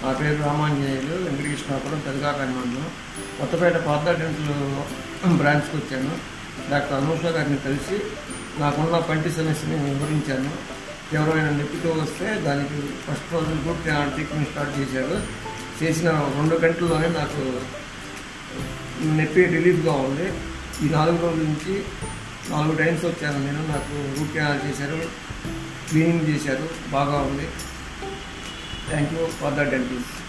నా పేరు రామాంజనేయులు, వెంకటకృష్ణాపురం, పెదకాకాని మండలం. కొత్తపేట పాత డెంటల్ బ్రాంచ్కి వచ్చాను. డాక్టర్ అనూష గారిని కలిసి నాకున్న పంటి సమస్యని వివరించాను. ఎవరైనా నొప్పితో వస్తే దానికి ఫస్ట్ రోజు రూట్ కెనాల్ ట్రీట్మెంట్ స్టార్ట్ చేశారు. చేసిన 2 గంటల్లోనే నాకు నొప్పి రిలీఫ్గా ఉంది. ఈ 4 రోజుల నుంచి 4 టైమ్స్ వచ్చాను నేను. నాకు రూట్ కెనాల్ చేశారు, క్లీనింగ్ చేశారు, బాగా ఉంది. Thank you for the dentist.